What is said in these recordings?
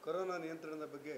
Corona ನಿಯಂತ್ರಣದ ಬಗ್ಗೆ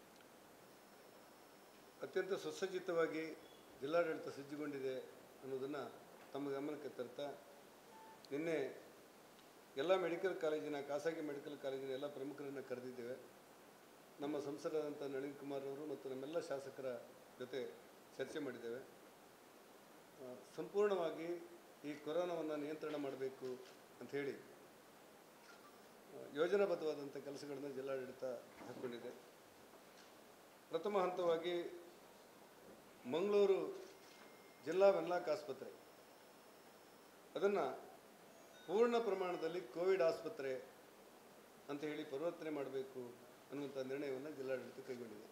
ಅತ್ಯಂತ ಸುಸಜ್ಜಿತವಾಗಿ ಜಿಲ್ಲಾಡಳಿತ ಸಜ್ಜುಗೊಂಡಿದೆ ಅನ್ನೋದನ್ನು ತಮ್ಮ ಗಮನಕ್ಕೆ ತರ್ತಾ ನಿನ್ನೆ ಎಲ್ಲ ಮೆಡಿಕಲ್ ಕಾಲೇಜಿನ ಖಾಸಗಿ ಮೆಡಿಕಲ್ ಕಾಲೇಜಿನ ಎಲ್ಲ ಪ್ರಮುಖರನ್ನು ಕರೆದಿದ್ದೇವೆ. ನಮ್ಮ ಸಂಸದರಾದಂಥ ನಳಿನ್ ಕುಮಾರ್ ಅವರು ಮತ್ತು ನಮ್ಮೆಲ್ಲ ಶಾಸಕರ ಜೊತೆ ಚರ್ಚೆ ಮಾಡಿದ್ದೇವೆ. ಸಂಪೂರ್ಣವಾಗಿ ಈ ಕೊರೋನಾವನ್ನು ನಿಯಂತ್ರಣ ಮಾಡಬೇಕು ಅಂಥೇಳಿ ಯೋಜನಾಬದ್ಧವಾದಂಥ ಕೆಲಸಗಳನ್ನು ಜಿಲ್ಲಾಡಳಿತ ಹಾಕ್ಕೊಂಡಿದೆ. ಪ್ರಥಮ ಹಂತವಾಗಿ ಮಂಗಳೂರು ಜಿಲ್ಲಾ ವೆನ್ಲಾಕ್ ಆಸ್ಪತ್ರೆ ಅದನ್ನು ಪೂರ್ಣ ಪ್ರಮಾಣದಲ್ಲಿ ಕೋವಿಡ್ ಆಸ್ಪತ್ರೆ ಅಂತ ಹೇಳಿ ಪರಿವರ್ತನೆ ಮಾಡಬೇಕು ಅನ್ನುವಂಥ ನಿರ್ಣಯವನ್ನು ಜಿಲ್ಲಾಡಳಿತ ಕೈಗೊಂಡಿದೆ.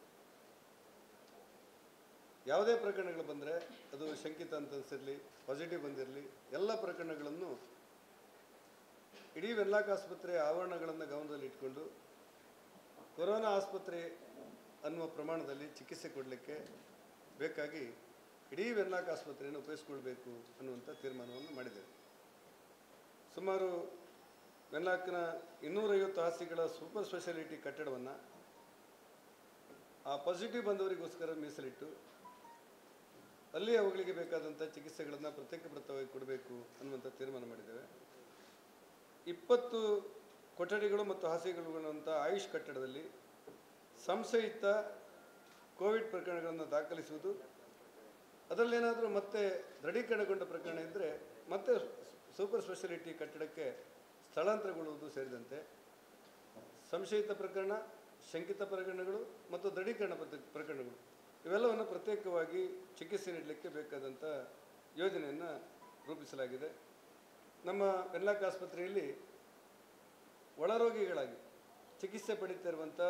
ಯಾವುದೇ ಪ್ರಕರಣಗಳು ಬಂದರೆ ಅದು ಶಂಕಿತ ಅಂತ ಅನಿಸಿರಲಿ, ಪಾಸಿಟಿವ್ ಬಂದಿರಲಿ, ಎಲ್ಲ ಪ್ರಕರಣಗಳನ್ನು ಇಡೀ ವೆನ್ಲಾಕ್ ಆಸ್ಪತ್ರೆ ಆವರಣಗಳನ್ನು ಗಮನದಲ್ಲಿ ಇಟ್ಕೊಂಡು ಕೊರೋನಾ ಆಸ್ಪತ್ರೆ ಅನ್ನುವ ಪ್ರಮಾಣದಲ್ಲಿ ಚಿಕಿತ್ಸೆ ಕೊಡಲಿಕ್ಕೆ ಬೇಕಾಗಿ ಇಡೀ ವೆನ್ಲಾಕ್ ಆಸ್ಪತ್ರೆಯನ್ನು ಉಪಯೋಗಿಸ್ಕೊಳ್ಬೇಕು ಅನ್ನುವಂಥ ತೀರ್ಮಾನವನ್ನು ಮಾಡಿದ್ದೇವೆ. ಸುಮಾರು ವೆನ್ಲಾಕ್ನ 250 ಹಾಸಿಗೆಗಳ ಸೂಪರ್ ಸ್ಪೆಷಾಲಿಟಿ ಕಟ್ಟಡವನ್ನು ಆ ಪಾಸಿಟಿವ್ ಬಂದವರಿಗೋಸ್ಕರ ಮೀಸಲಿಟ್ಟು ಅಲ್ಲಿ ಅವುಗಳಿಗೆ ಬೇಕಾದಂಥ ಚಿಕಿತ್ಸೆಗಳನ್ನು ಪ್ರತ್ಯೇಕವಾಗಿ ಕೊಡಬೇಕು ಅನ್ನುವಂಥ ತೀರ್ಮಾನ ಮಾಡಿದ್ದೇವೆ. 20 ಕೊಠಡಿಗಳು ಮತ್ತು ಹಾಸಿಗೆಗಳುಗಳಂಥ ಆಯುಷ್ ಕಟ್ಟಡದಲ್ಲಿ ಸಂಶಯಿತ ಕೋವಿಡ್ ಪ್ರಕರಣಗಳನ್ನು ದಾಖಲಿಸುವುದು, ಅದರಲ್ಲೇನಾದರೂ ಮತ್ತೆ ದೃಢೀಕರಣಗೊಂಡ ಪ್ರಕರಣ ಇದ್ದರೆ ಮತ್ತೆ ಸೂಪರ್ ಸ್ಪೆಷಾಲಿಟಿ ಕಟ್ಟಡಕ್ಕೆ ಸ್ಥಳಾಂತರಗೊಳ್ಳುವುದು ಸೇರಿದಂತೆ ಸಂಶಯಿತ ಪ್ರಕರಣ, ಶಂಕಿತ ಪ್ರಕರಣಗಳು ಮತ್ತು ದೃಢೀಕರಣ ಪ್ರಕರಣಗಳು ಇವೆಲ್ಲವನ್ನು ಪ್ರತ್ಯೇಕವಾಗಿ ಚಿಕಿತ್ಸೆ ನೀಡಲಿಕ್ಕೆ ಬೇಕಾದಂಥ ಯೋಜನೆಯನ್ನು ರೂಪಿಸಲಾಗಿದೆ. ನಮ್ಮ ವೆನ್ಲಾಕ್ ಆಸ್ಪತ್ರೆಯಲ್ಲಿ ಒಳರೋಗಿಗಳಾಗಿ ಚಿಕಿತ್ಸೆ ಪಡೀತಾ ಇರುವಂಥ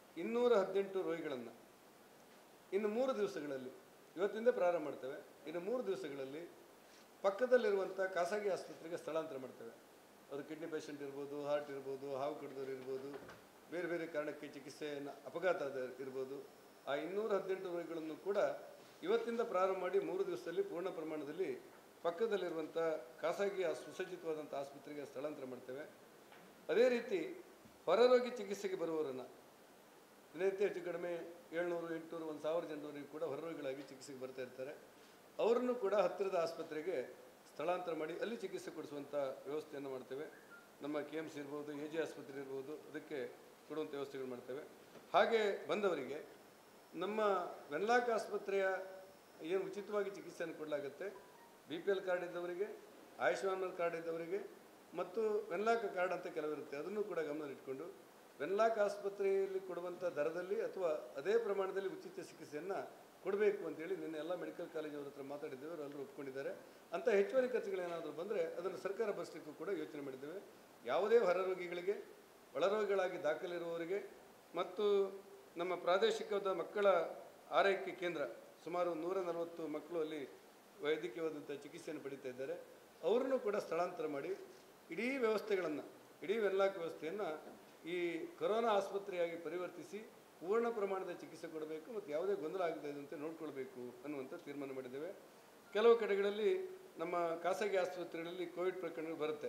218 ರೋಗಿಗಳನ್ನು ಇನ್ನು 3 ದಿವಸಗಳಲ್ಲಿ, ಇವತ್ತಿಂದ ಪ್ರಾರಂಭ ಮಾಡ್ತೇವೆ, ಇನ್ನು 3 ದಿವಸಗಳಲ್ಲಿ ಪಕ್ಕದಲ್ಲಿರುವಂಥ ಖಾಸಗಿ ಆಸ್ಪತ್ರೆಗೆ ಸ್ಥಳಾಂತರ ಮಾಡ್ತೇವೆ. ಅದು ಕಿಡ್ನಿ ಪೇಷಂಟ್ ಇರ್ಬೋದು, ಹಾರ್ಟ್ ಇರ್ಬೋದು, ಹಾವು ಕಡಿದವರು ಇರ್ಬೋದು, ಬೇರೆ ಬೇರೆ ಕಾರಣಕ್ಕೆ ಚಿಕಿತ್ಸೆಯನ್ನು ಅಪಘಾತ ಇರ್ಬೋದು. ಆ 218 ರೋಗಿಗಳನ್ನು ಕೂಡ ಇವತ್ತಿಂದ ಪ್ರಾರಂಭ ಮಾಡಿ 3 ದಿವಸದಲ್ಲಿ ಪೂರ್ಣ ಪ್ರಮಾಣದಲ್ಲಿ ಪಕ್ಕದಲ್ಲಿರುವಂಥ ಖಾಸಗಿ ಸುಸಜ್ಜಿತವಾದಂಥ ಆಸ್ಪತ್ರೆಗೆ ಸ್ಥಳಾಂತರ ಮಾಡ್ತೇವೆ. ಅದೇ ರೀತಿ ಹೊರರೋಗಿ ಚಿಕಿತ್ಸೆಗೆ ಬರುವವರನ್ನು ದಿನನಿತ್ಯ ಹೆಚ್ಚು ಕಡಿಮೆ 700, 800, 1000 ಜನರವರೆಗೂ ಕೂಡ ಹೊರರೋಗಿಗಳಾಗಿ ಚಿಕಿತ್ಸೆಗೆ ಬರ್ತಾ ಇರ್ತಾರೆ. ಅವರನ್ನು ಕೂಡ ಹತ್ತಿರದ ಆಸ್ಪತ್ರೆಗೆ ಸ್ಥಳಾಂತರ ಮಾಡಿ ಅಲ್ಲಿ ಚಿಕಿತ್ಸೆ ಕೊಡಿಸುವಂಥ ವ್ಯವಸ್ಥೆಯನ್ನು ಮಾಡ್ತೇವೆ. ನಮ್ಮ KMC ಇರ್ಬೋದು, AG ಆಸ್ಪತ್ರೆ ಇರ್ಬೋದು, ಅದಕ್ಕೆ ಕೊಡುವಂಥ ವ್ಯವಸ್ಥೆಗಳು ಮಾಡ್ತೇವೆ. ಹಾಗೆ ಬಂದವರಿಗೆ ನಮ್ಮ ವೆನ್ಲಾಕ್ ಆಸ್ಪತ್ರೆಯ ಏನು ಉಚಿತವಾಗಿ ಚಿಕಿತ್ಸೆಯನ್ನು ಕೊಡಲಾಗುತ್ತೆ, BPL ಕಾರ್ಡ್ ಇದ್ದವರಿಗೆ, ಆಯುಷ್ಮಾನ್ ಕಾರ್ಡ್ ಇದ್ದವರಿಗೆ ಮತ್ತು ವೆನ್ಲಾಕ್ ಕಾರ್ಡ್ ಅಂತ ಕೆಲವಿರುತ್ತೆ, ಅದನ್ನು ಕೂಡ ಗಮನದಲ್ಲಿಟ್ಕೊಂಡು ವೆನ್ಲಾಕ್ ಆಸ್ಪತ್ರೆಯಲ್ಲಿ ಕೊಡುವಂಥ ದರದಲ್ಲಿ ಅಥವಾ ಅದೇ ಪ್ರಮಾಣದಲ್ಲಿ ಉಚಿತ ಚಿಕಿತ್ಸೆಯನ್ನು ಕೊಡಬೇಕು ಅಂತೇಳಿ ನಿನ್ನೆ ಎಲ್ಲ ಮೆಡಿಕಲ್ ಕಾಲೇಜವ್ರ ಹತ್ರ ಮಾತಾಡಿದ್ದೇವೆ. ಅವರೆಲ್ಲರೂ ಒಪ್ಕೊಂಡಿದ್ದಾರೆ. ಅಂಥ ಹೆಚ್ಚುವರಿ ಖರ್ಚುಗಳೇನಾದರೂ ಬಂದರೆ ಅದನ್ನು ಸರ್ಕಾರ ಭರಿಸಲಿಕ್ಕೂ ಕೂಡ ಯೋಚನೆ ಮಾಡಿದ್ದೇವೆ. ಯಾವುದೇ ಹೊರರೋಗಿಗಳಿಗೆ, ಒಳರೋಗಿಗಳಾಗಿ ದಾಖಲಿರುವವರಿಗೆ ಮತ್ತು ನಮ್ಮ ಪ್ರಾದೇಶಿಕವಾದ ಮಕ್ಕಳ ಆರೈಕೆ ಕೇಂದ್ರ ಸುಮಾರು 140 ಮಕ್ಕಳು ಅಲ್ಲಿ ವೈದ್ಯಕೀಯವಾದಂಥ ಚಿಕಿತ್ಸೆಯನ್ನು ಪಡೀತಾ ಇದ್ದಾರೆ. ಅವರನ್ನು ಕೂಡ ಸ್ಥಳಾಂತರ ಮಾಡಿ ಇಡೀ ವ್ಯವಸ್ಥೆಗಳನ್ನು, ಇಡೀ ವೆನ್ಲಾಕ್ ವ್ಯವಸ್ಥೆಯನ್ನು ಈ ಕೊರೋನಾ ಆಸ್ಪತ್ರೆಯಾಗಿ ಪರಿವರ್ತಿಸಿ ಪೂರ್ಣ ಪ್ರಮಾಣದ ಚಿಕಿತ್ಸೆ ಕೊಡಬೇಕು ಮತ್ತು ಯಾವುದೇ ಗೊಂದಲ ಆಗದಂತೆ ನೋಡಿಕೊಳ್ಬೇಕು ಅನ್ನುವಂಥ ತೀರ್ಮಾನ ಮಾಡಿದ್ದೇವೆ. ಕೆಲವು ಕಡೆಗಳಲ್ಲಿ ನಮ್ಮ ಖಾಸಗಿ ಆಸ್ಪತ್ರೆಗಳಲ್ಲಿ ಕೋವಿಡ್ ಪ್ರಕರಣಗಳು ಬರುತ್ತೆ.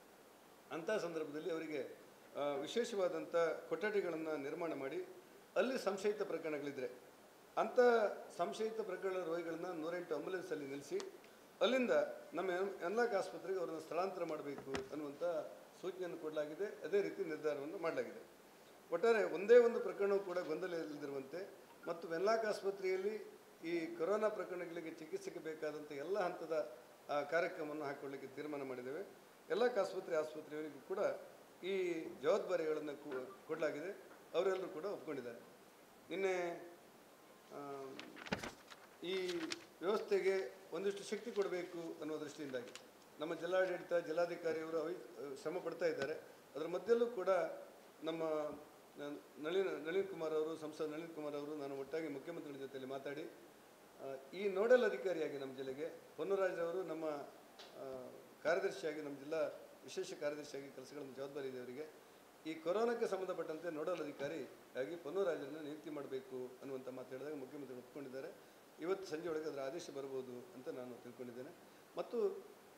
ಅಂಥ ಸಂದರ್ಭದಲ್ಲಿ ಅವರಿಗೆ ವಿಶೇಷವಾದಂಥ ಕೊಠಡಿಗಳನ್ನು ನಿರ್ಮಾಣ ಮಾಡಿ ಅಲ್ಲಿ ಸಂಶಯಿತ ಪ್ರಕರಣಗಳಿದ್ದರೆ ಅಂಥ ಸಂಶಯಿತ ಪ್ರಕರಣದ ರೋಗಿಗಳನ್ನು 108 ಆಂಬುಲೆನ್ಸಲ್ಲಿ ನಿಲ್ಲಿಸಿ ಅಲ್ಲಿಂದ ನಮ್ಮ ವೆನ್ಲಾಕ್ ಆಸ್ಪತ್ರೆಗೆ ಅವರನ್ನು ಸ್ಥಳಾಂತರ ಮಾಡಬೇಕು ಅನ್ನುವಂಥ ಸೂಚನೆಯನ್ನು ಕೊಡಲಾಗಿದೆ. ಅದೇ ರೀತಿ ನಿರ್ಧಾರವನ್ನು ಮಾಡಲಾಗಿದೆ. ಒಟ್ಟಾರೆ ಒಂದೇ ಒಂದು ಪ್ರಕರಣವೂ ಕೂಡ ಗೊಂದಲ ಇಲ್ಲದಿರುವಂತೆ ಮತ್ತು ವೆನ್ಲಾಕ್ ಆಸ್ಪತ್ರೆಯಲ್ಲಿ ಈ ಕೊರೋನಾ ಪ್ರಕರಣಗಳಿಗೆ ಚಿಕಿತ್ಸೆಗೆ ಬೇಕಾದಂಥ ಎಲ್ಲ ಹಂತದ ಕಾರ್ಯಕ್ರಮವನ್ನು ಹಾಕಿಕೊಳ್ಳಲಿಕ್ಕೆ ತೀರ್ಮಾನ ಮಾಡಿದ್ದೇವೆ. ಎಲ್ಲ ಆಸ್ಪತ್ರೆಯವರಿಗೂ ಕೂಡ ಈ ಜವಾಬ್ದಾರಿಗಳನ್ನು ಕೊಡಲಾಗಿದೆ. ಅವರೆಲ್ಲರೂ ಕೂಡ ಒಪ್ಕೊಂಡಿದ್ದಾರೆ. ನಿನ್ನೆ ಈ ವ್ಯವಸ್ಥೆಗೆ ಒಂದಿಷ್ಟು ಶಕ್ತಿ ಕೊಡಬೇಕು ಅನ್ನೋ ದೃಷ್ಟಿಯಿಂದಾಗಿ ನಮ್ಮ ಜಿಲ್ಲಾಡಳಿತ, ಜಿಲ್ಲಾಧಿಕಾರಿಯವರು ಶ್ರಮ ಪಡ್ತಾ ಇದ್ದಾರೆ. ಅದರ ಮಧ್ಯಲ್ಲೂ ಕೂಡ ನಮ್ಮ ನಳಿನ್ ಕುಮಾರ್ ಅವರು, ಸಂಸದ ನಳಿನ್ ಕುಮಾರ್ ಅವರು, ನಾನು ಒಟ್ಟಾಗಿ ಮುಖ್ಯಮಂತ್ರಿಗಳ ಜೊತೆಯಲ್ಲಿ ಮಾತಾಡಿ ಈ ನೋಡಲ್ ಅಧಿಕಾರಿಯಾಗಿ ನಮ್ಮ ಜಿಲ್ಲೆಗೆ ಪೊನ್ನುರಾಜರವರು ನಮ್ಮ ಕಾರ್ಯದರ್ಶಿಯಾಗಿ, ನಮ್ಮ ಜಿಲ್ಲಾ ವಿಶೇಷ ಕಾರ್ಯದರ್ಶಿಯಾಗಿ ಕೆಲಸಗಳನ್ನು ಜವಾಬ್ದಾರಿ ಇದೆ ಅವರಿಗೆ. ಈ ಕೊರೋನಾಕ್ಕೆ ಸಂಬಂಧಪಟ್ಟಂತೆ ನೋಡಲ್ ಅಧಿಕಾರಿಯಾಗಿ ಪೊನ್ನುರಾಜರನ್ನು ನಿಯುಕ್ತಿ ಮಾಡಬೇಕು ಅನ್ನುವಂಥ ಮಾತು ಹೇಳಿದಾಗ ಮುಖ್ಯಮಂತ್ರಿಗಳು ಒಪ್ಪಿಕೊಂಡಿದ್ದಾರೆ. ಇವತ್ತು ಸಂಜೆ ಒಳಗೆ ಅದರ ಆದೇಶ ಬರ್ಬೋದು ಅಂತ ನಾನು ತಿಳ್ಕೊಂಡಿದ್ದೇನೆ. ಮತ್ತು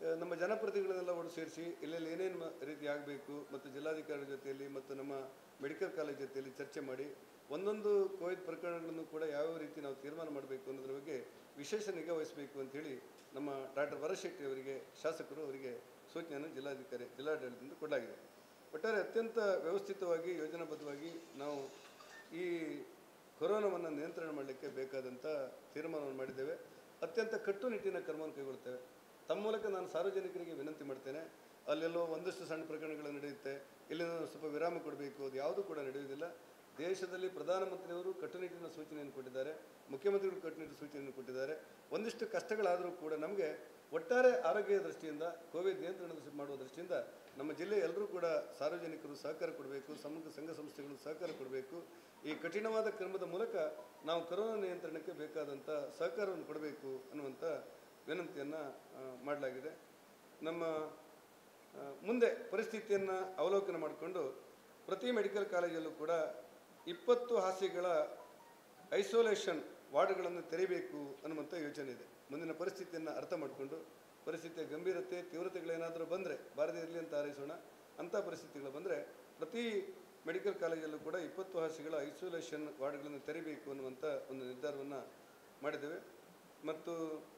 ನಮ್ಮ ಜನಪ್ರತಿನಿಧಿಗಳನ್ನೆಲ್ಲ ಒಟ್ಟು ಸೇರಿಸಿ ಎಲ್ಲೆಲ್ಲಿ ಏನೇನು ರೀತಿ ಆಗಬೇಕು ಮತ್ತು ಜಿಲ್ಲಾಧಿಕಾರಿ ಜೊತೆಯಲ್ಲಿ ಮತ್ತು ನಮ್ಮ ಮೆಡಿಕಲ್ ಕಾಲೇಜ್ ಜೊತೆಯಲ್ಲಿ ಚರ್ಚೆ ಮಾಡಿ ಒಂದೊಂದು ಕೋವಿಡ್ ಪ್ರಕರಣಗಳನ್ನು ಕೂಡ ಯಾವ್ಯಾವ ರೀತಿ ನಾವು ತೀರ್ಮಾನ ಮಾಡಬೇಕು ಅನ್ನೋದ್ರ ಬಗ್ಗೆ ವಿಶೇಷ ನಿಗಾ ವಹಿಸಬೇಕು ಅಂಥೇಳಿ ನಮ್ಮ ಡಾಕ್ಟರ್ ವರಶೆಟ್ಟಿ ಅವರಿಗೆ ಶಾಸಕರು ಅವರಿಗೆ ಸೂಚನೆಯನ್ನು ಜಿಲ್ಲಾಡಳಿತದಿಂದ ಕೊಡಲಾಗಿದೆ. ಒಟ್ಟಾರೆ ಅತ್ಯಂತ ವ್ಯವಸ್ಥಿತವಾಗಿ ಯೋಜನಾಬದ್ಧವಾಗಿ ನಾವು ಈ ಕೊರೋನಾವನ್ನು ನಿಯಂತ್ರಣ ಮಾಡಲಿಕ್ಕೆ ಬೇಕಾದಂಥ ತೀರ್ಮಾನವನ್ನು ಮಾಡಿದ್ದೇವೆ. ಅತ್ಯಂತ ಕಟ್ಟುನಿಟ್ಟಿನ ಕ್ರಮವನ್ನು ಕೈಗೊಳ್ತೇವೆ. ತಮ್ಮ ಮೂಲಕ ನಾನು ಸಾರ್ವಜನಿಕರಿಗೆ ವಿನಂತಿ ಮಾಡ್ತೇನೆ, ಅಲ್ಲೆಲ್ಲೋ ಒಂದಷ್ಟು ಸಣ್ಣ ಪ್ರಕರಣಗಳು ನಡೆಯುತ್ತೆ, ಇಲ್ಲಿಂದ ಸ್ವಲ್ಪ ವಿರಾಮ ಕೊಡಬೇಕು, ಅದು ಯಾವುದೂ ಕೂಡ ನಡೆಯುವುದಿಲ್ಲ. ದೇಶದಲ್ಲಿ ಪ್ರಧಾನಮಂತ್ರಿಯವರು ಕಟ್ಟುನಿಟ್ಟಿನ ಸೂಚನೆಯನ್ನು ಕೊಟ್ಟಿದ್ದಾರೆ, ಮುಖ್ಯಮಂತ್ರಿಗಳು ಕಟ್ಟುನಿಟ್ಟಿನ ಸೂಚನೆಯನ್ನು ಕೊಟ್ಟಿದ್ದಾರೆ. ಒಂದಿಷ್ಟು ಕಷ್ಟಗಳಾದರೂ ಕೂಡ ನಮಗೆ ಒಟ್ಟಾರೆ ಆರೋಗ್ಯ ದೃಷ್ಟಿಯಿಂದ ಕೋವಿಡ್ ನಿಯಂತ್ರಣ ಮಾಡುವ ದೃಷ್ಟಿಯಿಂದ ನಮ್ಮ ಜಿಲ್ಲೆ ಎಲ್ಲರೂ ಕೂಡ ಸಾರ್ವಜನಿಕರು ಸಹಕಾರ ಕೊಡಬೇಕು, ಸಂಘ ಸಂಸ್ಥೆಗಳು ಸಹಕಾರ ಕೊಡಬೇಕು. ಈ ಕಠಿಣವಾದ ಕ್ರಮದ ಮೂಲಕ ನಾವು ಕೊರೋನಾ ನಿಯಂತ್ರಣಕ್ಕೆ ಬೇಕಾದಂಥ ಸಹಕಾರವನ್ನು ಕೊಡಬೇಕು ಅನ್ನುವಂಥ ವಿನಂತಿಯನ್ನು ಮಾಡಲಾಗಿದೆ. ನಮ್ಮ ಮುಂದೆ ಪರಿಸ್ಥಿತಿಯನ್ನು ಅವಲೋಕನ ಮಾಡಿಕೊಂಡು ಪ್ರತಿ ಮೆಡಿಕಲ್ ಕಾಲೇಜಲ್ಲೂ ಕೂಡ 20 ಹಾಸಿಗೆಗಳ ಐಸೋಲೇಷನ್ ವಾರ್ಡ್ಗಳನ್ನು ತೆರೆಯಬೇಕು ಅನ್ನುವಂಥ ಯೋಚನೆ ಇದೆ. ಮುಂದಿನ ಪರಿಸ್ಥಿತಿಯನ್ನು ಅರ್ಥ ಮಾಡಿಕೊಂಡು ಪರಿಸ್ಥಿತಿಯ ಗಂಭೀರತೆ ತೀವ್ರತೆಗಳೇನಾದರೂ ಬಂದರೆ ಬಾರದೇ ಇರಲಿ ಅಂತ ಹಾರೈಸೋಣ. ಅಂಥ ಪರಿಸ್ಥಿತಿಗಳು ಬಂದರೆ ಪ್ರತಿ ಮೆಡಿಕಲ್ ಕಾಲೇಜಲ್ಲೂ ಕೂಡ 20 ಹಾಸಿಗೆಗಳ ಐಸೋಲೇಷನ್ ವಾರ್ಡ್ಗಳನ್ನು ತೆರೆಯಬೇಕು ಅನ್ನುವಂಥ ಒಂದು ನಿರ್ಧಾರವನ್ನು ಮಾಡಿದ್ದೇವೆ. ಮತ್ತು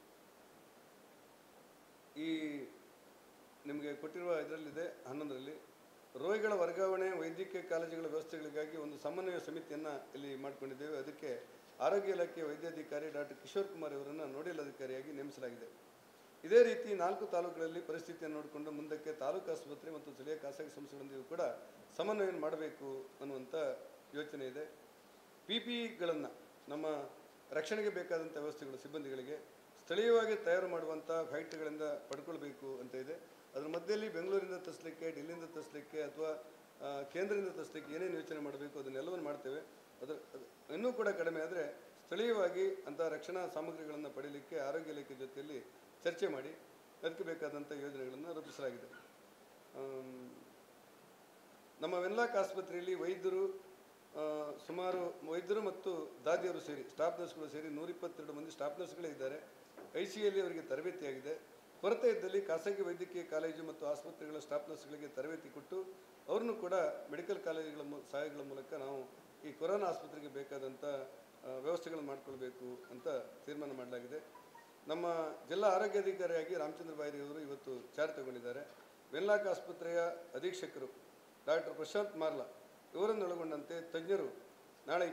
ಈ ನಿಮಗೆ ಕೊಟ್ಟಿರುವ ಇದರಲ್ಲಿದೆ 11ರಲ್ಲಿ ರೋಗಿಗಳ ವರ್ಗಾವಣೆ ವೈದ್ಯಕೀಯ ಕಾಲೇಜುಗಳ ವ್ಯವಸ್ಥೆಗಳಿಗಾಗಿ ಒಂದು ಸಮನ್ವಯ ಸಮಿತಿಯನ್ನು ಇಲ್ಲಿ ಮಾಡಿಕೊಂಡಿದ್ದೇವೆ. ಅದಕ್ಕೆ ಆರೋಗ್ಯ ಇಲಾಖೆಯ ವೈದ್ಯಾಧಿಕಾರಿ ಡಾಕ್ಟರ್ ಕಿಶೋರ್ ಕುಮಾರ್ ಅವರನ್ನು ನೋಡಲ್ ಅಧಿಕಾರಿಯಾಗಿ ನೇಮಿಸಲಾಗಿದೆ. ಇದೇ ರೀತಿ 4 ತಾಲೂಕುಗಳಲ್ಲಿ ಪರಿಸ್ಥಿತಿಯನ್ನು ನೋಡಿಕೊಂಡು ಮುಂದಕ್ಕೆ ತಾಲೂಕು ಆಸ್ಪತ್ರೆ ಮತ್ತು ಸ್ಥಳೀಯ ಖಾಸಗಿ ಸಂಸ್ಥೆಗಳೊಂದಿಗೂ ಕೂಡ ಸಮನ್ವಯ ಮಾಡಬೇಕು ಅನ್ನುವಂಥ ಯೋಚನೆ ಇದೆ. PPEಗಳನ್ನು ನಮ್ಮ ರಕ್ಷಣೆಗೆ ಬೇಕಾದಂಥ ವ್ಯವಸ್ಥೆಗಳು ಸಿಬ್ಬಂದಿಗಳಿಗೆ ಸ್ಥಳೀಯವಾಗಿ ತಯಾರು ಮಾಡುವಂಥ ಫ್ಯಾಕ್ಟ್ರಿಗಳಿಂದ ಪಡ್ಕೊಳ್ಬೇಕು ಅಂತ ಇದೆ. ಅದರ ಮಧ್ಯದಲ್ಲಿ ಬೆಂಗಳೂರಿಂದ ತರಿಸಲಿಕ್ಕೆ, ಡೆಲ್ಲಿಯಿಂದ ತರಿಸಲಿಕ್ಕೆ ಅಥವಾ ಕೇಂದ್ರದಿಂದ ತರಿಸಲಿಕ್ಕೆ ಏನೇನು ಯೋಚನೆ ಮಾಡಬೇಕು ಅದನ್ನೆಲ್ಲವನ್ನು ಮಾಡ್ತೇವೆ. ಇನ್ನೂ ಕೂಡ ಕಡಿಮೆ ಆದರೆ ಸ್ಥಳೀಯವಾಗಿ ಅಂಥ ರಕ್ಷಣಾ ಸಾಮಗ್ರಿಗಳನ್ನು ಪಡೆಯಲಿಕ್ಕೆ ಆರೋಗ್ಯ ಇಲಾಖೆ ಜೊತೆಯಲ್ಲಿ ಚರ್ಚೆ ಮಾಡಿ ಅದಕ್ಕೆ ಬೇಕಾದಂಥ ಯೋಜನೆಗಳನ್ನು ರೂಪಿಸಲಾಗಿದೆ. ನಮ್ಮ ವೆನ್ಲಾಕ್ ಆಸ್ಪತ್ರೆಯಲ್ಲಿ ವೈದ್ಯರು ಮತ್ತು ದಾದಿಯರು ಸೇರಿ ಸ್ಟಾಫ್ ನರ್ಸ್ಗಳು ಸೇರಿ 122 ಮಂದಿ ಸ್ಟಾಫ್ ನರ್ಸ್ಗಳೇ ಇದ್ದಾರೆ. ICUಯಲ್ಲಿ ಅವರಿಗೆ ತರಬೇತಿಯಾಗಿದೆ. ಕೊರತೆ ಇದ್ದಲ್ಲಿ ಖಾಸಗಿ ವೈದ್ಯಕೀಯ ಕಾಲೇಜು ಮತ್ತು ಆಸ್ಪತ್ರೆಗಳ ಸ್ಟಾಫ್ ನರ್ಸ್ಗಳಿಗೆ ತರಬೇತಿ ಕೊಟ್ಟು ಅವ್ರನ್ನೂ ಕೂಡ ಮೆಡಿಕಲ್ ಕಾಲೇಜುಗಳ ಸಹಾಯಗಳ ಮೂಲಕ ನಾವು ಈ ಕೊರೋನಾ ಆಸ್ಪತ್ರೆಗೆ ಬೇಕಾದಂಥ ವ್ಯವಸ್ಥೆಗಳನ್ನು ಮಾಡಿಕೊಳ್ಬೇಕು ಅಂತ ತೀರ್ಮಾನ ಮಾಡಲಾಗಿದೆ. ನಮ್ಮ ಜಿಲ್ಲಾ ಆರೋಗ್ಯಾಧಿಕಾರಿಯಾಗಿ ರಾಮಚಂದ್ರ ಬಾಯರಿ ಅವರು ಇವತ್ತು ಚಾರ್ಜ್ ತಗೊಂಡಿದ್ದಾರೆ. ವೆನ್ಲಾಕ್ ಆಸ್ಪತ್ರೆಯ ಅಧೀಕ್ಷಕರು ಡಾಕ್ಟರ್ ಪ್ರಶಾಂತ್ ಮಾರ್ಲಾ ಇವರನ್ನೊಳಗೊಂಡಂತೆ ತಜ್ಞರು ನಾಳೆ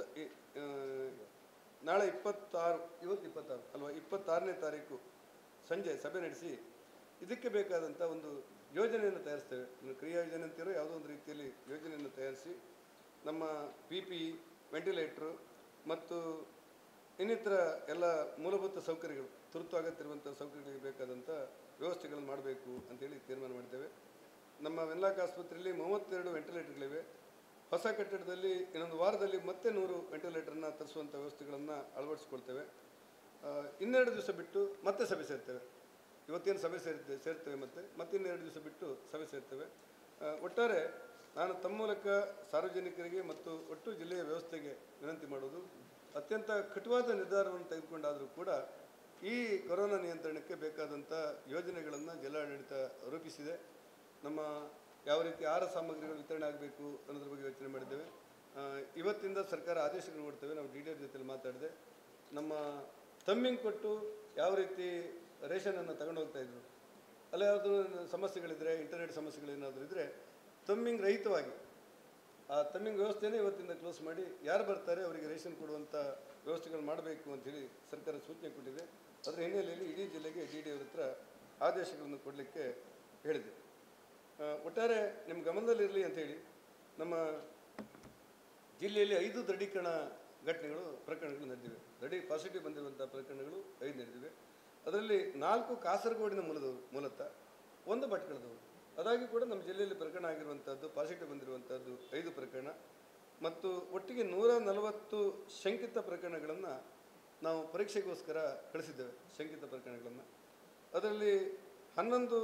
26ನೇ ತಾರೀಕು ಸಂಜೆ ಸಭೆ ನಡೆಸಿ ಇದಕ್ಕೆ ಬೇಕಾದಂಥ ಒಂದು ಯೋಜನೆಯನ್ನು ತಯಾರಿಸ್ತೇವೆ. ಕ್ರಿಯಾ ಯೋಜನೆ ಅಂತಿರೋ ಯಾವುದೋ ಒಂದು ರೀತಿಯಲ್ಲಿ ಯೋಜನೆಯನ್ನು ತಯಾರಿಸಿ ನಮ್ಮ PPE, ವೆಂಟಿಲೇಟ್ರು ಮತ್ತು ಇನ್ನಿತರ ಎಲ್ಲ ಮೂಲಭೂತ ಸೌಕರ್ಯಗಳು, ತುರ್ತು ಅಗತ್ಯವಿರುವಂಥ ಸೌಕರ್ಯಗಳಿಗೆ ಬೇಕಾದಂಥ ವ್ಯವಸ್ಥೆಗಳನ್ನು ಮಾಡಬೇಕು ಅಂತೇಳಿ ತೀರ್ಮಾನ ಮಾಡಿದ್ದೇವೆ. ನಮ್ಮ ವೆನ್ಲಾಕ್ ಆಸ್ಪತ್ರೆಯಲ್ಲಿ 32 ವೆಂಟಿಲೇಟರ್ಗಳಿವೆ. ಹೊಸ ಕಟ್ಟಡದಲ್ಲಿ ಇನ್ನೊಂದು ವಾರದಲ್ಲಿ ಮತ್ತೆ 100 ವೆಂಟಿಲೇಟರ್ನ ತರಿಸುವಂಥ ವ್ಯವಸ್ಥೆಗಳನ್ನು ಅಳವಡಿಸ್ಕೊಳ್ತೇವೆ. ಇನ್ನೆರಡು ದಿವಸ ಬಿಟ್ಟು ಮತ್ತೆ ಸಭೆ ಸೇರ್ತೇವೆ. ಇವತ್ತೇನು ಸಭೆ ಸೇರ್ತೇವೆ ಮತ್ತೆ ಇನ್ನೆರಡು ದಿವಸ ಬಿಟ್ಟು ಸಭೆ ಸೇರ್ತೇವೆ. ಒಟ್ಟಾರೆ ನಾನು ತಮ್ಮ ಮೂಲಕ ಸಾರ್ವಜನಿಕರಿಗೆ ಮತ್ತು ಒಟ್ಟು ಜಿಲ್ಲೆಯ ವ್ಯವಸ್ಥೆಗೆ ವಿನಂತಿ ಮಾಡೋದು, ಅತ್ಯಂತ ಕಟುವಾದ ನಿರ್ಧಾರವನ್ನು ತೆಗೆದುಕೊಂಡಾದರೂ ಕೂಡ ಈ ಕೊರೋನಾ ನಿಯಂತ್ರಣಕ್ಕೆ ಬೇಕಾದಂಥ ಯೋಜನೆಗಳನ್ನು ಜಿಲ್ಲಾಡಳಿತ ರೂಪಿಸಿದೆ. ನಮ್ಮ ಯಾವ ರೀತಿ ಆಹಾರ ಸಾಮಗ್ರಿಗಳು ವಿತರಣೆ ಆಗಬೇಕು ಅನ್ನೋದ್ರ ಬಗ್ಗೆ ಯೋಚನೆ ಮಾಡಿದ್ದೇವೆ. ಇವತ್ತಿಂದ ಸರ್ಕಾರ ಆದೇಶಗಳು ಕೊಡ್ತೇವೆ. ನಾವು DDR ಜೊತೆಲಿ ಮಾತಾಡಿದೆ. ನಮ್ಮ ತಮ್ಮಿಂಗ್ ಕೊಟ್ಟು ಯಾವ ರೀತಿ ರೇಷನನ್ನು ತಗೊಂಡು ಹೋಗ್ತಾಯಿದ್ರು, ಅಲ್ಲ ಯಾವುದು ಸಮಸ್ಯೆಗಳಿದ್ದರೆ, ಇಂಟರ್ನೆಟ್ ಸಮಸ್ಯೆಗಳೇನಾದರೂ ಇದ್ದರೆ ತಮ್ಮಿಂಗ್ ರಹಿತವಾಗಿ ಆ ತಮ್ಮಿಂಗ್ ವ್ಯವಸ್ಥೆನೇ ಇವತ್ತಿಂದ ಕ್ಲೋಸ್ ಮಾಡಿ ಯಾರು ಬರ್ತಾರೆ ಅವರಿಗೆ ರೇಷನ್ ಕೊಡುವಂಥ ವ್ಯವಸ್ಥೆಗಳು ಮಾಡಬೇಕು ಅಂಥೇಳಿ ಸರ್ಕಾರ ಸೂಚನೆ ಕೊಟ್ಟಿದೆ. ಅದರ ಹಿನ್ನೆಲೆಯಲ್ಲಿ ಇಡೀ ಜಿಲ್ಲೆಗೆ DD ಅವ್ರ ಹತ್ರ ಆದೇಶಗಳನ್ನು ಕೊಡಲಿಕ್ಕೆ ಹೇಳಿದೆ. ಒಟ್ಟಾರೆ ನಿಮ್ಮ ಗಮನದಲ್ಲಿರಲಿ ಅಂಥೇಳಿ ನಮ್ಮ ಜಿಲ್ಲೆಯಲ್ಲಿ 5 ದೃಢೀಕರಣ ಪ್ರಕರಣಗಳು ನಡೆದಿವೆ. ಪಾಸಿಟಿವ್ ಬಂದಿರುವಂಥ ಪ್ರಕರಣಗಳು 5 ನಡೆದಿವೆ. ಅದರಲ್ಲಿ 4 ಕಾಸರಗೋಡಿನ ಮೂಲತಃ, 1 ಭಟ್ಕಳದವರು. ಅದಾಗಿ ಕೂಡ ನಮ್ಮ ಜಿಲ್ಲೆಯಲ್ಲಿ ಪ್ರಕರಣ ಆಗಿರುವಂಥದ್ದು, ಪಾಸಿಟಿವ್ ಬಂದಿರುವಂಥದ್ದು 5 ಪ್ರಕರಣ ಮತ್ತು ಒಟ್ಟಿಗೆ 140 ಶಂಕಿತ ಪ್ರಕರಣಗಳನ್ನು ನಾವು ಪರೀಕ್ಷೆಗೋಸ್ಕರ ಕಳಿಸಿದ್ದೇವೆ. ಶಂಕಿತ ಪ್ರಕರಣಗಳನ್ನು ಅದರಲ್ಲಿ 11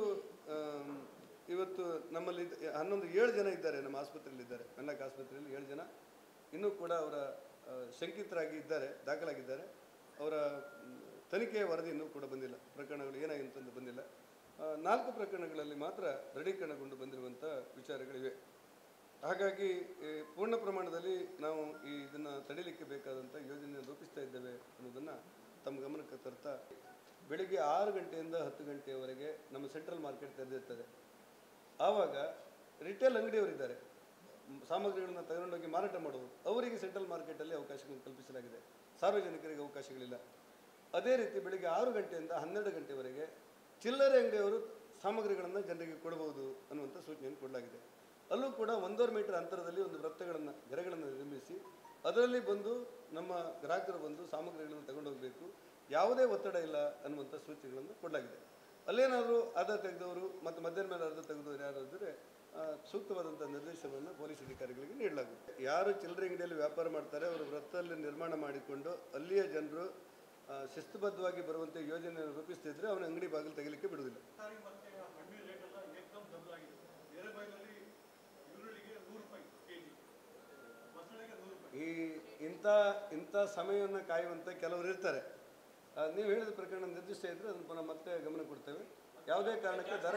ಇವತ್ತು ನಮ್ಮಲ್ಲಿ 7 ಜನ ಇದ್ದಾರೆ. ನಮ್ಮ ಆಸ್ಪತ್ರೆಯಲ್ಲಿದ್ದಾರೆ. ವೆನ್ಲಾಕ್ ಆಸ್ಪತ್ರೆಯಲ್ಲಿ 7 ಜನ ಇನ್ನೂ ಕೂಡ ಅವರ ಶಂಕಿತರಾಗಿ ಇದ್ದಾರೆ, ದಾಖಲಾಗಿದ್ದಾರೆ. ಅವರ ತನಿಖೆಯ ವರದಿ ಇನ್ನೂ ಕೂಡ ಬಂದಿಲ್ಲ. ಪ್ರಕರಣಗಳು ಏನಾಗಿತ್ತು ಅಂತ ಬಂದಿಲ್ಲ. 4 ಪ್ರಕರಣಗಳಲ್ಲಿ ಮಾತ್ರ ದೃಢೀಕರಣಗೊಂಡು ಬಂದಿರುವಂಥ ವಿಚಾರಗಳಿವೆ. ಹಾಗಾಗಿ ಪೂರ್ಣ ಪ್ರಮಾಣದಲ್ಲಿ ನಾವು ಇದನ್ನು ತಡೆಯಲಿಕ್ಕೆ ಬೇಕಾದಂಥ ಯೋಜನೆಯನ್ನು ರೂಪಿಸ್ತಾ ಇದ್ದೇವೆ ಅನ್ನೋದನ್ನು ತಮ್ಮ ಗಮನಕ್ಕೆ ತರ್ತಾ, ಬೆಳಿಗ್ಗೆ 6 ಗಂಟೆಯಿಂದ 10 ಗಂಟೆಯವರೆಗೆ ನಮ್ಮ ಸೆಂಟ್ರಲ್ ಮಾರ್ಕೆಟ್ ತೆರೆದಿರ್ತದೆ. ಆವಾಗ ರಿಟೇಲ್ ಅಂಗಡಿಯವರಿದ್ದಾರೆ, ಸಾಮಗ್ರಿಗಳನ್ನು ತಗೊಂಡೋಗಿ ಮಾರಾಟ ಮಾಡುವುದು, ಅವರಿಗೆ ಸೆಂಟ್ರಲ್ ಮಾರ್ಕೆಟಲ್ಲಿ ಅವಕಾಶಗಳನ್ನು ಕಲ್ಪಿಸಲಾಗಿದೆ, ಸಾರ್ವಜನಿಕರಿಗೆ ಅವಕಾಶಗಳಿಲ್ಲ. ಅದೇ ರೀತಿ ಬೆಳಿಗ್ಗೆ 6 ಗಂಟೆಯಿಂದ 12 ಗಂಟೆವರೆಗೆ ಚಿಲ್ಲರೆ ಅಂಗಡಿಯವರು ಸಾಮಗ್ರಿಗಳನ್ನು ಜನರಿಗೆ ಕೊಡಬಹುದು ಅನ್ನುವಂಥ ಸೂಚನೆಯನ್ನು ಕೊಡಲಾಗಿದೆ. ಅಲ್ಲೂ ಕೂಡ 1.5 ಮೀಟರ್ ಅಂತರದಲ್ಲಿ ಒಂದು ವೃತ್ತಗಳನ್ನು ಗೆರೆಗಳನ್ನು ನಿರ್ಮಿಸಿ ಅದರಲ್ಲಿ ಬಂದು ನಮ್ಮ ಗ್ರಾಹಕರು ಬಂದು ಸಾಮಗ್ರಿಗಳನ್ನು ತಗೊಂಡೋಗಬೇಕು, ಯಾವುದೇ ಒತ್ತಡ ಇಲ್ಲ ಅನ್ನುವಂಥ ಸೂಚನೆಗಳನ್ನು ಕೊಡಲಾಗಿದೆ. ಅಲ್ಲೇನಾದರೂ ಅರ್ಧ ತೆಗೆದವರು ಮತ್ತು ಮಧ್ಯಾಹ್ನ ಮೇಲೆ ಅರ್ಧ ತೆಗೆದವರು ಯಾರಾದರೆ ಸೂಕ್ತವಾದಂಥ ನಿರ್ದೇಶನವನ್ನು ಪೊಲೀಸ್ ಅಧಿಕಾರಿಗಳಿಗೆ ನೀಡಲಾಗುತ್ತೆ. ಯಾರು ಚಿಲ್ಲರೆ ಅಂಗಡಿಯಲ್ಲಿ ವ್ಯಾಪಾರ ಮಾಡ್ತಾರೆ ಅವರು ವೃತ್ತದಲ್ಲಿ ನಿರ್ಮಾಣ ಮಾಡಿಕೊಂಡು ಅಲ್ಲಿಯ ಜನರು ಶಿಸ್ತುಬದ್ಧವಾಗಿ ಬರುವಂಥ ಯೋಜನೆಯನ್ನು ರೂಪಿಸ್ತಿದ್ರೆ ಅವನ ಅಂಗಡಿ ಬಾಗಿಲು ತೆಗಿಲಿಕ್ಕೆ ಬಿಡುವುದಿಲ್ಲ. ಈ ಇಂಥ ಸಮಯವನ್ನು ಕಾಯುವಂಥ ಕೆಲವರು ಇರ್ತಾರೆ. ನೀವು ಹೇಳಿದ ಪ್ರಕರಣ ನಿರ್ದಿಷ್ಟ ಇದ್ದರೆ ಅದನ್ನು ಪುನಃ ಮತ್ತೆ ಗಮನ ಕೊಡ್ತೇವೆ. ಯಾವುದೇ ಕಾರಣಕ್ಕೆ ದರ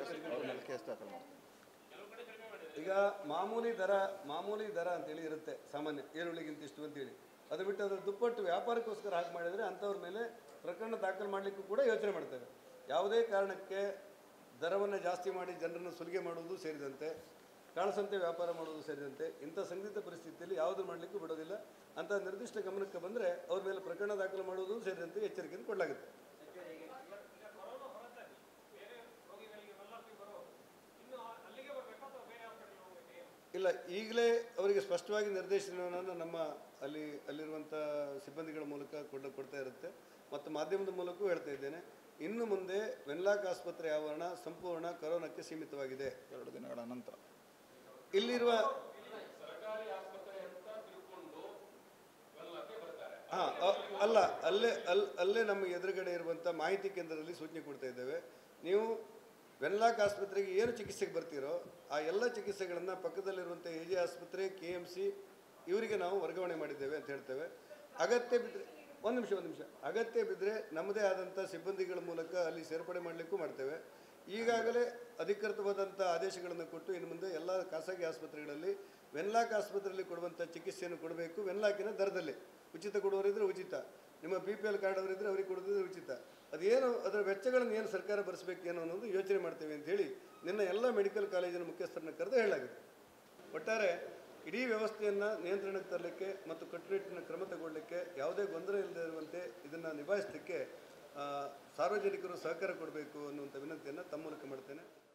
ಈಗ ಮಾಮೂಲಿ ದರ ಅಂತೇಳಿ ಇರುತ್ತೆ, ಸಾಮಾನ್ಯ ಈರುಳ್ಳಿಗಿಂತ ಇಷ್ಟು ಅಂತೇಳಿ. ಅದು ಬಿಟ್ಟು ಅದರ ದುಪ್ಪಟ್ಟು ವ್ಯಾಪಾರಕ್ಕೋಸ್ಕರ ಹಾಗೆ ಮಾಡಿದರೆ ಅಂಥವ್ರ ಮೇಲೆ ಪ್ರಕರಣ ದಾಖಲು ಮಾಡಲಿಕ್ಕೂ ಕೂಡ ಯೋಚನೆ ಮಾಡ್ತೇವೆ. ಯಾವುದೇ ಕಾರಣಕ್ಕೆ ದರವನ್ನು ಜಾಸ್ತಿ ಮಾಡಿ ಜನರನ್ನು ಸುಲಿಗೆ ಮಾಡುವುದು ಸೇರಿದಂತೆ, ಕಾಳಸಂತೆ ವ್ಯಾಪಾರ ಮಾಡುವುದು ಸೇರಿದಂತೆ ಇಂಥ ಸಂದಿಗ್ಧ ಪರಿಸ್ಥಿತಿಯಲ್ಲಿ ಯಾವುದು ಮಾಡಲಿಕ್ಕೂ ಬಿಡೋದಿಲ್ಲ. ಅಂಥ ನಿರ್ದಿಷ್ಟ ಗಮನಕ್ಕೆ ಬಂದರೆ ಅವ್ರ ಮೇಲೆ ಪ್ರಕರಣ ದಾಖಲು ಮಾಡುವುದು ಸೇರಿದಂತೆ ಎಚ್ಚರಿಕೆಯನ್ನು ಕೊಡಲಾಗುತ್ತೆ. ಇಲ್ಲ, ಈಗಲೇ ಅವರಿಗೆ ಸ್ಪಷ್ಟವಾಗಿ ನಿರ್ದೇಶನವನ್ನು ನಮ್ಮ ಅಲ್ಲಿರುವಂಥ ಸಿಬ್ಬಂದಿಗಳ ಮೂಲಕ ಕೊಡ್ತಾ ಇರುತ್ತೆ ಮತ್ತು ಮಾಧ್ಯಮದ ಮೂಲಕವೂ ಹೇಳ್ತಾ ಇದ್ದೇನೆ. ಇನ್ನು ಮುಂದೆ ವೆನ್ಲಾಕ್ ಆಸ್ಪತ್ರೆ ಆವರಣ ಸಂಪೂರ್ಣ ಕೊರೋನಾಕ್ಕೆ ಸೀಮಿತವಾಗಿದೆ. 2 ದಿನಗಳ ನಂತರ ಇಲ್ಲಿರುವ ಅಲ್ಲೇ ನಮ್ಮ ಎದುರುಗಡೆ ಇರುವಂಥ ಮಾಹಿತಿ ಕೇಂದ್ರದಲ್ಲಿ ಸೂಚನೆ ಕೊಡ್ತಾ ಇದ್ದೇವೆ. ನೀವು ವೆನ್ಲಾಕ್ ಆಸ್ಪತ್ರೆಗೆ ಏನು ಚಿಕಿತ್ಸೆಗೆ ಬರ್ತೀರೋ ಆ ಎಲ್ಲ ಚಿಕಿತ್ಸೆಗಳನ್ನು ಪಕ್ಕದಲ್ಲಿರುವಂಥ AJ ಆಸ್ಪತ್ರೆ, KMC ಇವರಿಗೆ ನಾವು ವರ್ಗಾವಣೆ ಮಾಡಿದ್ದೇವೆ ಅಂತ ಹೇಳ್ತೇವೆ. ಅಗತ್ಯ ಬಿದ್ದರೆ ಒಂದು ನಿಮಿಷ ಅಗತ್ಯ ಬಿದ್ದರೆ ನಮ್ಮದೇ ಆದಂಥ ಸಿಬ್ಬಂದಿಗಳ ಮೂಲಕ ಅಲ್ಲಿ ಸೇರ್ಪಡೆ ಮಾಡಲಿಕ್ಕೂ ಮಾಡ್ತೇವೆ. ಈಗಾಗಲೇ ಅಧಿಕೃತವಾದಂಥ ಆದೇಶಗಳನ್ನು ಕೊಟ್ಟು ಇನ್ನು ಮುಂದೆ ಎಲ್ಲ ಖಾಸಗಿ ಆಸ್ಪತ್ರೆಗಳಲ್ಲಿ ವೆನ್ಲಾಕ್ ಆಸ್ಪತ್ರೆಯಲ್ಲಿ ಕೊಡುವಂಥ ಚಿಕಿತ್ಸೆಯನ್ನು ಕೊಡಬೇಕು. ವೆನ್ಲಾಕಿನ ದರದಲ್ಲಿ ಉಚಿತ ಕೊಡುವವರಿದ್ದರೆ ಉಚಿತ, ನಿಮ್ಮ BPL ಕಾರ್ಡ್ ಅವರಿದ್ದರೆ ಅವ್ರಿಗೆ ಕೊಡೋದಿದ್ರೆ ಉಚಿತ. ಅದೇನು ಅದರ ವೆಚ್ಚಗಳನ್ನು ಏನು ಸರ್ಕಾರ ಭರಿಸಬೇಕೇನೋ ಅನ್ನೋದು ಯೋಚನೆ ಮಾಡ್ತೇವೆ ಅಂತೇಳಿ ನಿನ್ನ ಎಲ್ಲ ಮೆಡಿಕಲ್ ಕಾಲೇಜಿನ ಮುಖ್ಯಸ್ಥರನ್ನ ಕರೆದು ಹೇಳಲಾಗಿದೆ. ಒಟ್ಟಾರೆ ಇಡೀ ವ್ಯವಸ್ಥೆಯನ್ನು ನಿಯಂತ್ರಣಕ್ಕೆ ತರಲಿಕ್ಕೆ ಮತ್ತು ಕಟ್ಟುನಿಟ್ಟಿನ ಕ್ರಮ ತಗೊಳ್ಳಲಿಕ್ಕೆ ಯಾವುದೇ ಗೊಂದಲ ಇಲ್ಲದೆ ಇರುವಂತೆ ಇದನ್ನು ನಿಭಾಯಿಸಲಿಕ್ಕೆ ಸಾರ್ವಜನಿಕರು ಸಹಕಾರ ಕೊಡಬೇಕು ಅನ್ನುವಂಥ ವಿನಂತಿಯನ್ನು ತಮ್ಮ ಮೂಲಕ ಮಾಡ್ತೇನೆ.